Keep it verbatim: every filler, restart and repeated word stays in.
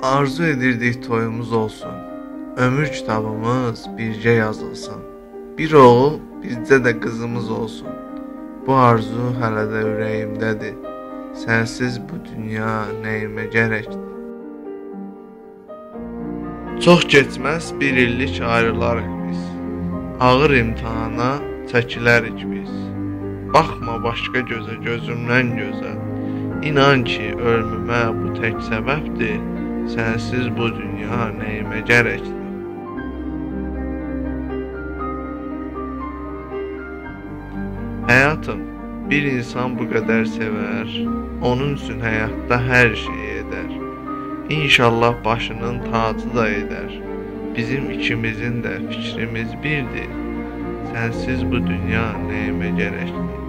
Arzu edirdik toyumuz olsun, ömür kitabımız bircə yazılsın. Bir oğul, bizdə də qızımız olsun. Bu arzu hələ də ürəyimdədir. Sənsiz bu dünya nəyimə gərəkdir? Çox keçməz bir illik ayrılarıq biz. Ağır imtihana çəkilərik biz. Baxma başqa gözə, gözümdən gözə. İnan ki, ölmümə bu tək səbəbdir. Sənsiz bu dünya nəyimə gərəkdir? Həyatım, bir insan bu qədər sevər, onun üçün həyatda hər şey edər. İnşallah başının tacı da edər. Bizim ikimizin də fikrimiz birdir. Sənsiz bu dünya nəyimə gərəkdir?